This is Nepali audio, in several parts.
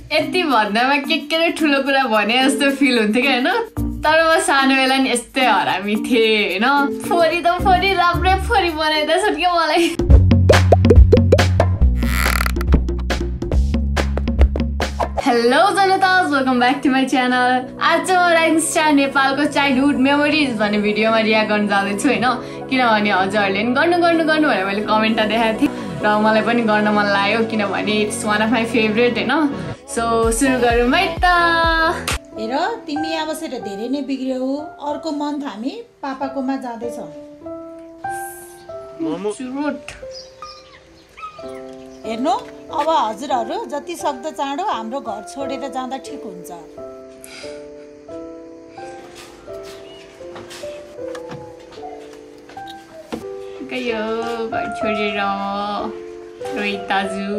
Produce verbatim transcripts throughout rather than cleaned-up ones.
यति भन्दामा के के ठुलो कुरा भने जस्तो फिल हुन्थ्यो क्या होइन तर म सानो बेला नि यस्तै हरामी थिएँ होइन फोरी त फोरी राम्रै फोरी बनाइदिएछन् क्या मलाई हेलो जनताज welcome back to my channel आज चाहिँ म राइजिङ स्टार नेपालको चाइल्डहुड मेमोरिज भन्ने भिडियोमा रियाक्ट गर्न जाँदैछु होइन किनभने हजुरहरूले पनि गर्नु गर्नु गर्नु भनेर मैले कमेन्टमा देखाएको थिएँ र मलाई पनि गर्न मन लाग्यो किनभने it's one of my favourite होइन सो सुरु गरौँ है त हेर तिमी अब सेर धेरै नै बिग्रियौ अर्को मन्थ हामी पापाकोमा जाँदैछौँ हेर्नु अब हजुरहरू जति सक्दो चाँडो हाम्रो घर छोडेर जाँदा ठिक हुन्छ गयो घर छोडेर रोहित दाजु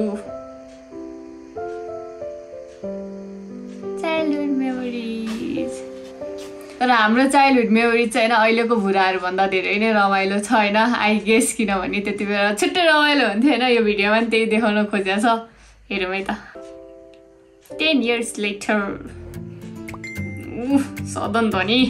चाइल्डहुड मेमोरिज तर हाम्रो चाइल्डहुड मेमोरिज चाहिँ होइन अहिलेको बुढाहरू भन्दा धेरै नै रमाइलो छ होइन आई गेस किनभने त्यति बेला छुट्टै रमाइलो हुन्थ्यो होइन यो भिडियोमा पनि त्यही देखाउन खोजेको छ हेरौँ है त टेन इयर्स लेटर सदन ध्वनि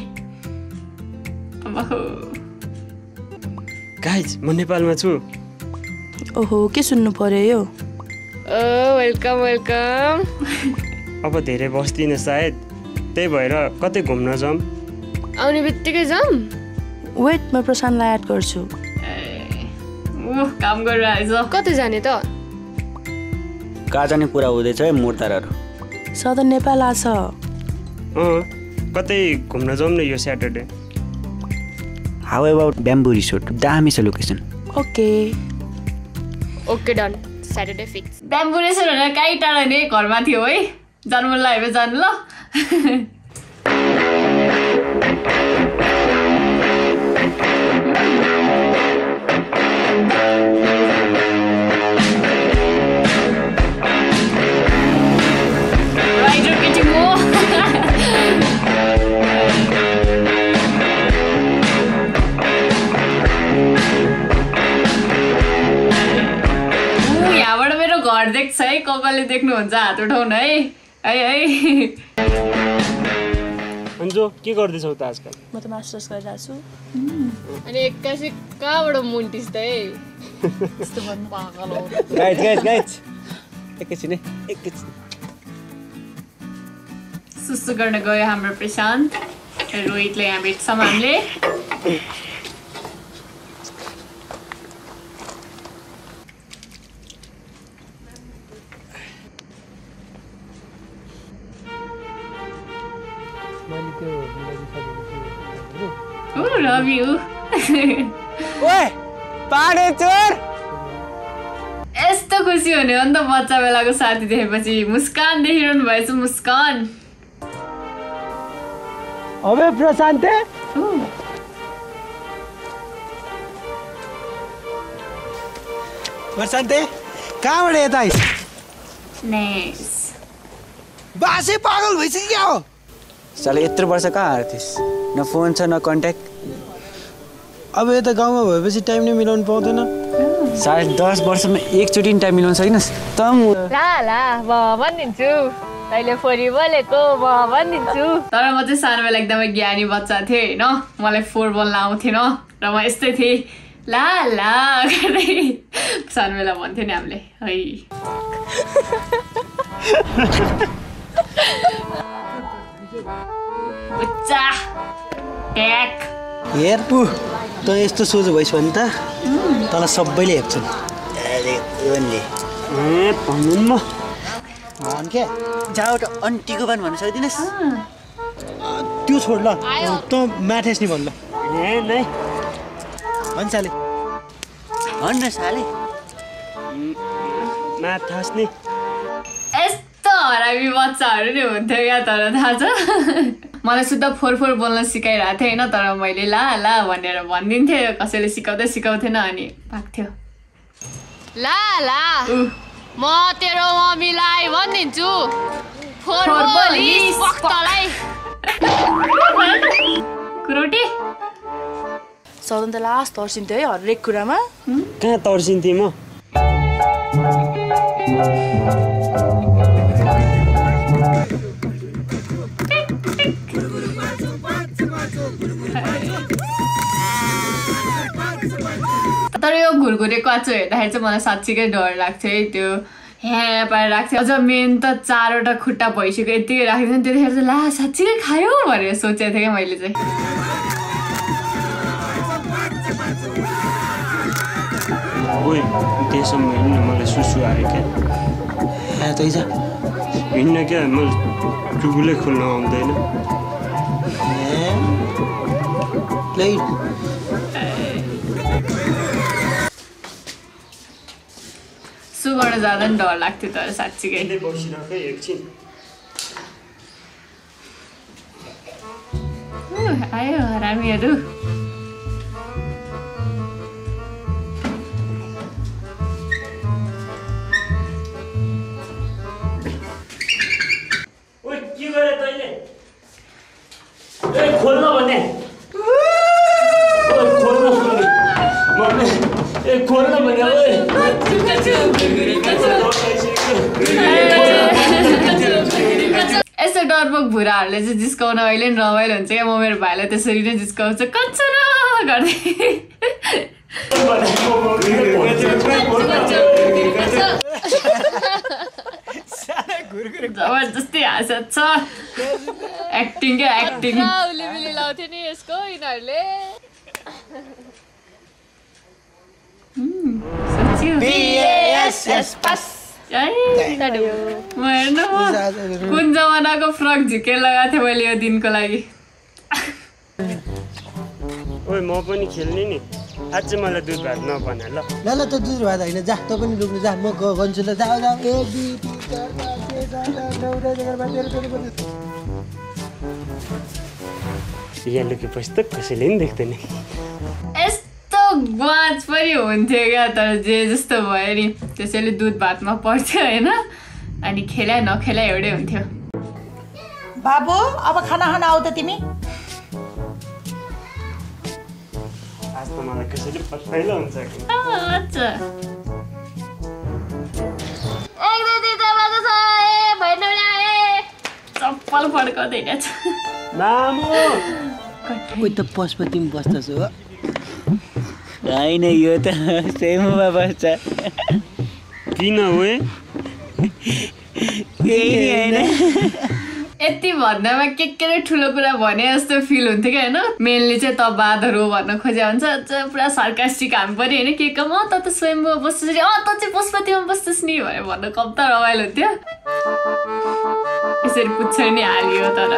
गाइज म नेपालमा छु ओहो के सुन्नु पर्यो यो ओ वेलकम वेलकम अब धेरै बस्दिनँ सायद त्यही भएर कतै घुम्न जाऊँ आउने बित्तिकै जाऊँ वेट म प्रशान्तलाई एड गर्छु ओह काम गरिरहेछ कतै जाने त कहाँ जाने कुरा हुँदैछ है मुर्तारहरू सदन नेपाल आछ अँ कतै घुम्न जाऊँ न यो Saturday how about bamboo resort दामी छ location okay okay done Saturday fix bamboo resort भनेर काहीँ टाढा नै घरमा थियो है जानु मन लाग्यो जानु ल घर देख्छ है कपालले देख्नुहुन्छ हात उठाउन है है है अन्जो के गर्दैछौ त आजकल म त मास्टर्स गरिरहेको छु अनि एक्कासी कहाँबाट मुन्टिस त है यस्तो भन्नु पागल हो गाइज गाइज गाइज एकैछिन है एकैछिन सुसु गर्न गयो हाम्रो प्रशान्त रोहितले यहाँ भेट्छौँ हामीले Oh, love you. ओए पाडे चोर यस्तो खुसी हुने हो नि त बच्चा बेलाको साथी देखेपछि मुस्कान देखिरहनु भएछ मुस्कान अबे प्रशान्ते प्रशान्ते कहाँबाट यता आइस नाइस बासे पागल भइसक्यो क्या हो साले यत्रो वर्ष कहाँ हार्थिस् न फोन छ न कन्ट्याक्ट अब यता गाउँमा भएपछि टाइम नै मिलाउनु पाउँदैन साढे दस वर्षमा एकचोटि टाइम मिलाउन सकिनस् त ला ला म भनिदिन्छु तैँले फोरी बोलेको म भनिदिन्छु तर म चाहिँ सानो बेला एकदमै ज्ञानी बच्चा थिएँ होइन मलाई फोर बोल्न आउँथेन र म यस्तै थिएँ ला ला गर्दै सानो बेला भन्थ्यो नि हामीले है बच्चा ट्याक हेर पु त यस्तो सोझो भइस भने त तँलाई सबैले हेप्छन् भन्नु म भन क्या जाऊ त अन्टीको बान भन्न सक्दिनस् त्यो छोड ल त म्याथेस नि भन ल ए नै भन् साले भन्न साले म्याथास नि यस्तो हरामी बच्चाहरू नि हुन्थ्यो क्या तर थाहा छ मलाई शुद्ध फोर फोर बोल्न सिकाइरहेको थियो होइन तर मैले ला ला भनेर भनिदिन्थेँ कसैले सिकाउँदै सिकाउँथेन अनि भाग्थ्यो ला ला म तेरो मम्मीलाई भनिदिन्छु फोर बोलिस पक्तलाई कुरोटी सदन त लास्ट तर्सिन्थ्यो है हरेक कुरामा कहाँ तर्सिन्थेँ म घोरघोरे क्वाचो हेर्दाखेरि चाहिँ मलाई साँच्चीकै डर लाग्थ्यो है त्यो यहाँ पारेर राख्थ्यो अझ मेन त चारवटा खुट्टा भइसक्यो यतिकै राखेको थियो त्यतिखेर चाहिँ ला साँच्चीकै खायो भनेर सोचेको थिएँ क्या मैले चाहिँ ओइ त्यसम्म हिँड्न मलाई सुसु आयो क्या हिँड्न क्या मलाई टुकुलै खोल्न आउँदैन सु गर्न जाँदा पनि डर लाग्थ्यो तर साँच्चीकै बसिरहेको एकछिन आयो हरामीहरू के गरे तैँले ए खोल्न भने खोल्न ए खोल्न भने यस्तो डरपोक भुराहरूले चाहिँ जिस्काउन अहिले नि रमाइलो हुन्छ क्या म मेरो भाइलाई त्यसरी नै जिस्काउँछु कच्चा गर्दै जबरजस्ती हाँस छ एक्टिङ क्या एक्टिङ उलिबिली लाउँथ्यो नि यसको यिनीहरूले कुन जमानाको फ्रक झिकेर लगाएको थिएँ मैले यो दिनको लागि ओइ म पनि खेल्ने नि आज चाहिँ मलाई दुध भात नबना ल ल ल त दुध भात होइन जा त पनि लुक्नु जा म भन्छु ल जाऊ जाऊ एक दुई तिन चार पाँच छ सात आठ नौ दस एघार बाह्र तेह्र चौध पन्ध्र यहाँ लुकेपछि त कसैले पनि देख्दैन यस्तो ग्वाच पनि हुन्थ्यो क्या तर जे जस्तो भयो नि त्यसैले दुध भातमा पर्थ्यो होइन अनि खेला नखेला एउटै हुन्थ्यो बाबु अब खाना खान आऊ त तिमी आज त मलाई कसैले पत्ताइलो हुन्छ कि अच्छा चप्पल फड्काउँदैन छ मामु उही त पशुपति पनि बस्दछु हो होइन यो त सेमुमा बस्छ किन ओए केही होइन यति भन्दामा के के ठुलो कुरा भने जस्तो फिल हुन्थ्यो क्या होइन मेनली चाहिँ त बादर हो भन्न खोजे हुन्छ पुरा सर्कास्टिक हामी पनि होइन के कम त त स्वयम्भूमा बस्छस् अँ त चाहिँ पशुपतिमा बस्छस् नि भनेर भन्न कम्ता रमाइलो हुन्थ्यो यसरी पुच्छ नि हालियो तर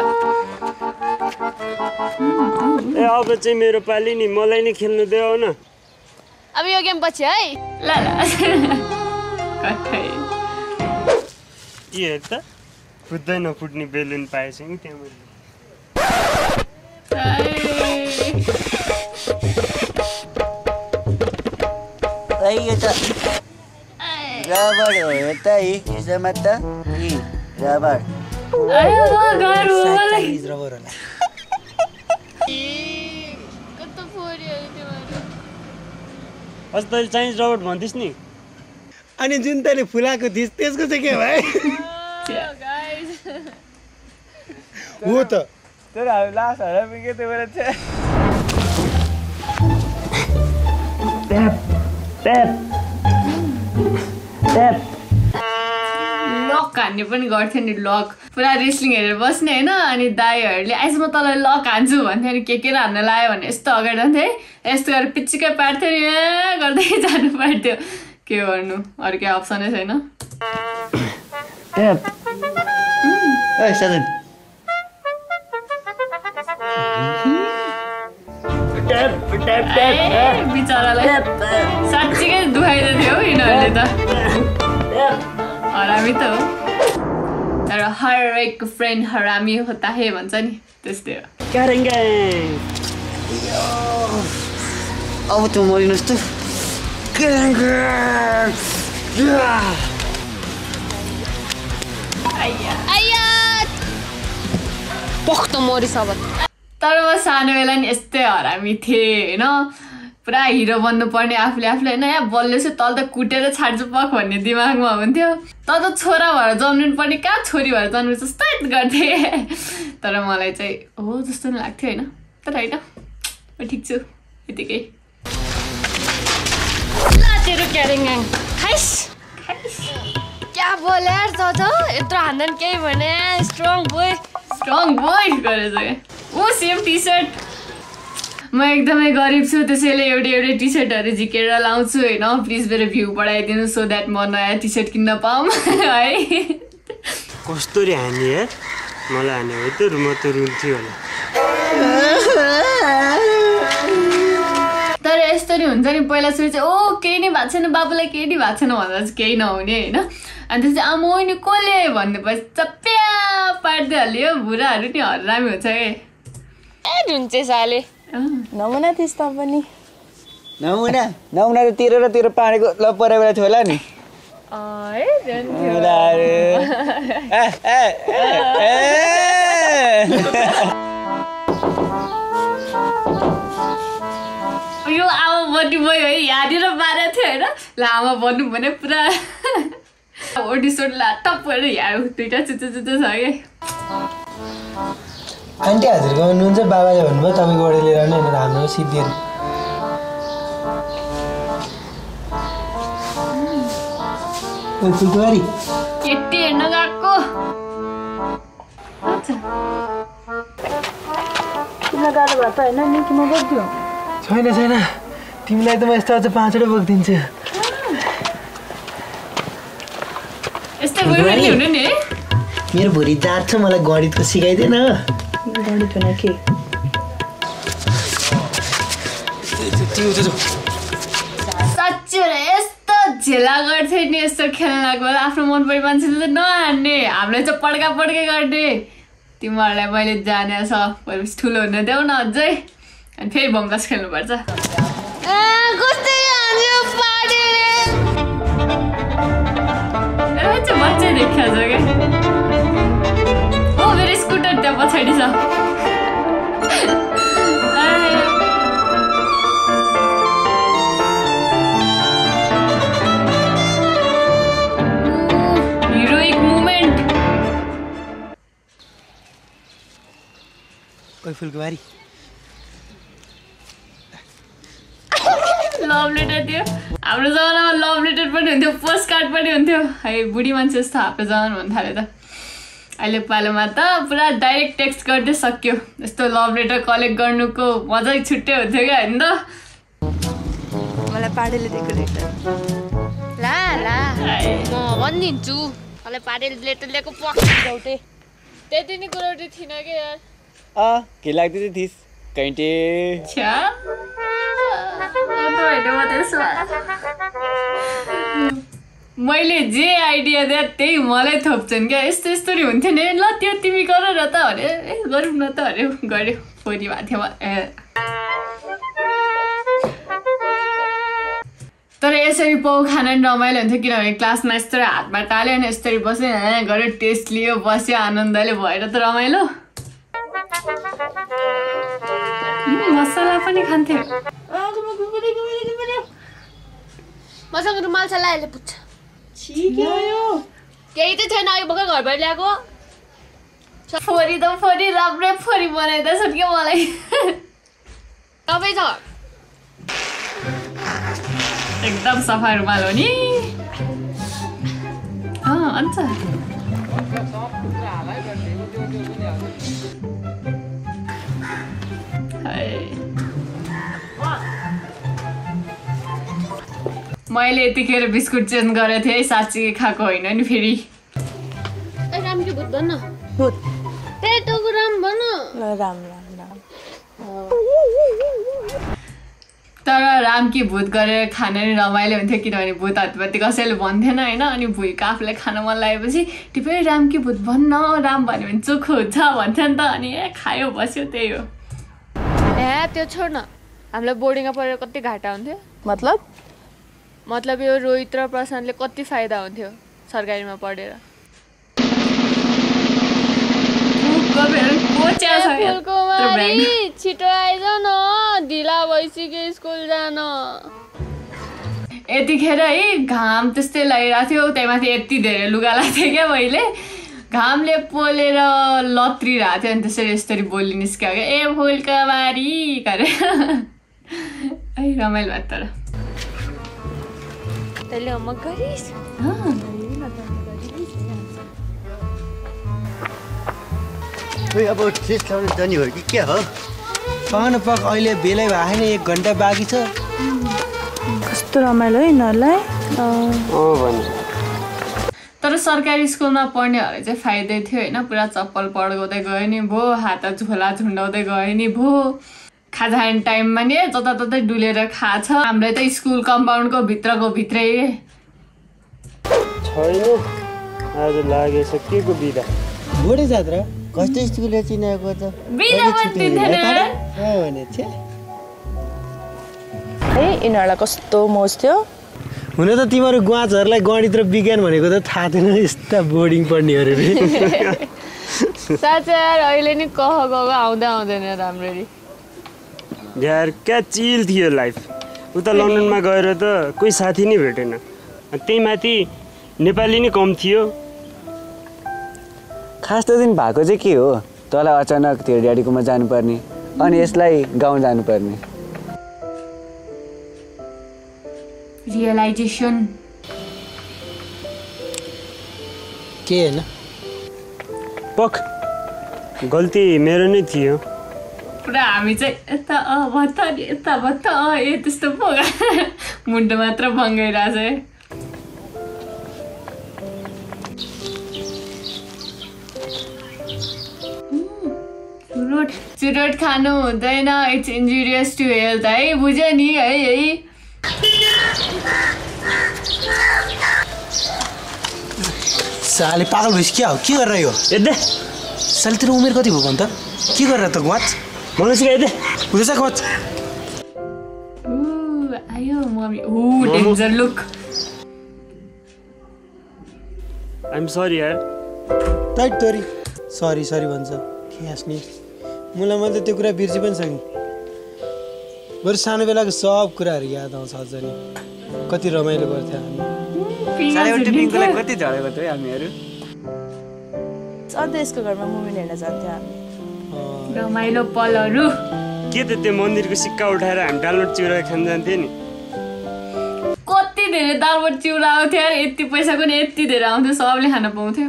ए अब चाहिँ मेरो पाली नि मलाई नै खेल्नु देऊ न अब यो गेम पछि है ल ल कठै के हेर त फुट्दै नफुट्ने बेलुन पाएछ नि त्यहाँ मैले यो त रबर हो यो त यसमा त रबर आयो घर हो मलाई रबर होला कस्तो फोड्यो तिमीहरू अस्ति तैँले चाइनिज रबर भन्थिस् नि अनि जुन तैँले फुलाएको थिइस् त्यसको चाहिँ के भयो हो त तर हामी लास्ट हरामी के त्यो बेला चाहिँ लक हान्ने पनि गर्थ्यो नि लक पुरा रेस्लिङ हेरेर बस्ने होइन अनि दाईहरूले आइज म तँलाई लक हान्छु भन्थ्यो अनि के के हान्न लायो भने यस्तो अगाडि जान्थ्यो है यस्तो गरेर पिच्चिकै पार्थ्यो नि गर्दै जानु पर्थ्यो के गर्नु अरू केही अप्सनै छैन साधन बिचरालाई साँच्चीकै दुखाइदिएको थियो हौ यिनीहरूले त हरामी त हो तर हर एक फ्रेन्ड हरामी होता है भन्छ नि त्यस्तै हो अब त मरिनुहोस् त पख्त मरिस अब तर म सानो बेला नि यस्तै हरामी थिएँ होइन पुरा हिरो बन्नुपर्ने आफूले आफूले होइन यहाँ बल्लेछु तल त कुटेर छाड्छु पख भन्ने दिमागमा हुन्थ्यो त त छोरा भएर जन्मिनु पर्ने कहाँ छोरी भएर जन्मिनु जस्तो गर्थेँ तर मलाई चाहिँ हो जस्तो नि लाग्थ्यो होइन तर होइन म ठिक छु यतिकै तेरो क्यारेङ्गाङ खाइस क्या बोले यार त यत्रो हान्दैन केही भने स्ट्रङ बोय स्ट्रङ बोय गरेछ क्या ओ सेम टी सर्ट म एकदमै गरिब छु त्यसैले एउटै एउटै टी सर्टहरू झिकेर लाउँछु होइन प्लिज मेरो भ्यू बढाइदिनु सो द्याट म नयाँ टी सर्ट किन्न पाऊँ है कस्तो रे हानी यार मलाई हाने भए त म त रुन्थ्यो होला तर यस्तरी हुन्छ नि पहिला सुरु चाहिँ ओ केही नै भएको छैन बाबुलाई केही नै भएको छैन भन्दा चाहिँ केही नहुने होइन अनि त्यसपछि आमा नि कसले भन्नेपछि चप्या पार्दै हाल्यो बुढाहरू नि हरामी हुन्छ के ए जुन्चे साले नमुना थिइस् त पनि नमुना नमुना त तेरो र तेरो पानीको ल परे बेला थियो होला नि यो आमा बन्नु भयो है यहाँनिर मारेको थियो होइन ल आमा बन्नु भने पुरा ओडिसोड ला टप्पर यहाँ दुइटा चुच्चो चुच्चो छ कि आन्टी हजुरको हुनुहुन्छ बाबाले भन्नुभयो तपाईँकोबाट लिएर आउनु भनेर हाम्रो सिद्धिहरू फुलकुमारी केटी हेर्न गएको किन गाह्रो भयो त होइन नि किन बोक्दियो छैन छैन तिमीलाई त म यस्तो अझ पाँचवटा बोकिदिन्छु यस्तै बोइमेन्टले हुनु नि है मेरो भुँडी जात छ मलाई गणितको सिकाइदिएन गणित हुन के साँच्ची हो यस्तो झेला गर्थ्यो नि यस्तो खेल्नको बेला आफ्नो मन परे मान्छेले त नहान्ने हामीलाई चाहिँ पड्का पड्कै गर्ने तिमीहरूलाई मैले जाने छ पछि ठुलो हुन देऊ न अझै अनि फेरि बमब्लास्ट खेल्नुपर्छ बच्चै देखिया छ क्या ओ मेरो स्कुटर त्यहाँ पछाडि छ हिरोइक मुमेन्ट ओइ फुलकुमारी लभ लेटर थियो हाम्रो जमानामा लभ लेटर पनि हुन्थ्यो पोस्ट कार्ड पनि हुन्थ्यो है बुढी मान्छे जस्तो हाम्रो जमाना भन्नु थाल्यो त अहिले पालोमा त पुरा डाइरेक्ट टेक्स्ट गर्दै सक्यो यस्तो लभ लेटर कलेक्ट गर्नुको मजै छुट्टै हुन्थ्यो क्या होइन त मलाई पाडेले दिएको लेटर ला ला म भनिदिन्छु मलाई पाडेले लेटर ल्याएको पक्कै त्यति नै कुराउटी थिएन कि यार अँ के लाग्दै थिइस् कैटे छ्या मैले जे आइडिया दिएँ त्यही मलाई थप्छन् क्या यस्तो यस्तो नि हुन्थ्यो नि ल त्यो तिमी गर र त अरे ए गरौँ न त अरे गऱ्यो फोरी भएको थियो ए तर यसरी पाउ खाना नि रमाइलो हुन्थ्यो किनभने क्लासमा यस्तो हातमा टाल्यो अनि यसरी बस्यो गऱ्यो टेस्ट लियो बस्यो आनन्दले भएर त रमाइलो मसला पनि खान्थ्यो मसँग रुमाल छ लाइले पुग्छ केही त छैन अघि भर्खर घरबाट ल्याएको फोरी त फोरी राम्रै फोरी बनाइदिएछ क्या मलाई तपाईँ छ एकदम सफा रुमाल हो नि अँ अन्त मैले यतिखेर बिस्कुट चेन्ज गरेको थिएँ साँच्ची खाएको होइन नि फेरि राम के भूत भन्न भूत पेटोको राम भन्न राम राम राम तर राम कि भूत गरेर खान नि रमाइलो हुन्थ्यो किनभने भूत हतपत्ती कसैले भन्थेन होइन अनि भुइँको आफूलाई खान मन लागेपछि टिपे राम कि भूत भन्न राम भन्यो भने चोखो हुन्छ भन्थ्यो नि त अनि ए खायो बस्यो त्यही हो ए त्यो छोड न हामीलाई बोर्डिङमा पढेर कति घाटा हुन्थ्यो मतलब मतलब यो रोहित र प्रशान्तले कति फाइदा हुन्थ्यो सरकारीमा पढेर छिटो आइज न ढिला भइसक्यो स्कुल जान यतिखेर है घाम त्यस्तै लागिरहेको थियो त्यही माथि यति धेरै लुगा लाग्थ्यो क्या मैले घामले पोलेर लत्रिरहेको थियो अनि त्यसरी यसरी बोली निस्क्यो क्या ए फुलकुमारी गरेर है रमाइलो भयो तर तैँले होमवर्क गरिस् खोइ अब टेस्ट खाउन जाने हो कि के हो पाउन पाक अहिले बेलै भएन एक घन्टा बाँकी छ कस्तो रमाइलो है यिनीहरूलाई तर सरकारी स्कुलमा पढ्नेहरू चाहिँ फाइदै थियो होइन पुरा चप्पल पड्काउँदै गयो नि भो हात झोला झुन्डाउँदै गयो नि भो खाजा खाने टाइममा नि जताततै डुलेर खाछ हाम्रो त स्कुल कम्पाउन्डको भित्रको भित्रै छैन आज लागेछ के को बिदा बोडे जात्रा कस्तो स्कुलले चिनाएको त बिदा पनि दिँदैन भने छे है यिनीहरूलाई कस्तो मोज थियो हुन त तिमीहरू गुवाचहरूलाई गणित र विज्ञान भनेको त थाहा थिएन यस्ता बोर्डिङ पढ्नेहरू रे साँच्चै यार अहिले नि कह गएको आउँदै आउँदैन राम्ररी यार क्या चिल थियो लाइफ उता लन्डनमा गएर त कोही साथी नै भेटेन त्यही माथि नेपाली नै कम थियो खास त दिन भएको चाहिँ के हो तँलाई अचानक तेरो ड्याडीकोमा जानुपर्ने अनि यसलाई गाउँ जानुपर्ने रियलाइजेसन के होइन पक गल्ती मेरो नै थियो पुरा हामी चाहिँ यता अ भत्त नि यता भत्त अ ए त्यस्तो पो मुन्टो मात्र बङ्गाइरहेछ है चुरोट चुरोट खानु हुँदैन इट्स इन्जुरियस टु हेल्थ है बुझ्यो नि है है साले पागल भइस क्या हो के गरेर यो यदे साले तेरो उमेर कति भएको अन्त के गरेर त गुवाच मलाई सिकाइ दे हुँदैछ गुवाच आयो मम्मी ऊ डेन्जर लुक आइएम सरी यार टाइट तोरी सरी सरी भन्छ के हाँस्ने मलाई मैले त्यो कुरा बिर्सि पनि सकेँ बरु सानो बेलाको सब कुराहरू याद आउँछ अझ नि कति रमाइलो गर्थ्यो हामी कति झरेको थियो हामीहरू सधैँ यसको घरमा मुभी हेर्न जान्थ्यो हामी रमाइलो पलहरू के त त्यो मन्दिरको सिक्का उठाएर हामी डालमोट चिउरा खान जान्थ्यो नि कति धेरै दालबाट चिउरा आउँथ्यो यार यति पैसाको नि यति धेरै आउँथ्यो सबले खान पाउँथ्यो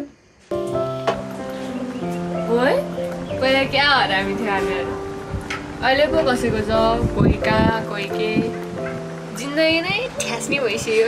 है पहिला क्या हरामी थियो हामीहरू अहिले पो कसैको छ कोही कहाँ कोही के जिन्दगी नै ठ्यास्नी भइसक्यो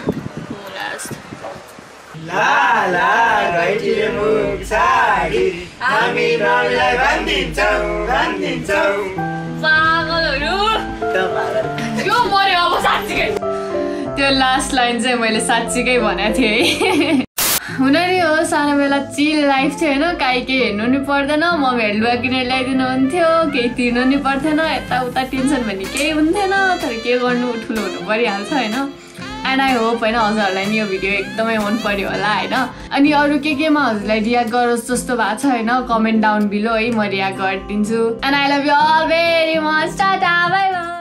पागलहरू यो मर्यो अब साँच्चीकै त्यो लास्ट लाइन चाहिँ मैले साँच्चीकै भनेको थिएँ है हुन नि हो सानो बेला चिल लाइफ थियो होइन काहीँ केही हेर्नु नि पर्दैन मम्मीहरू लुगा किनेर ल्याइदिनु हुन्थ्यो केही तिर्नु नि पर्थेन यताउता टेन्सन भन्ने केही हुन्थेन तर के गर्नु ठुलो हुनु परिहाल्छ होइन एन्ड आई होप होइन हजुरहरूलाई नि यो भिडियो एकदमै मन पर्यो होला होइन अनि अरू के केमा हजुरलाई रियाक्ट गरोस् जस्तो भएको छ होइन कमेन्ट डाउन बिलो है म रियाक्ट गरिदिन्छु and I love you all very much tata bye by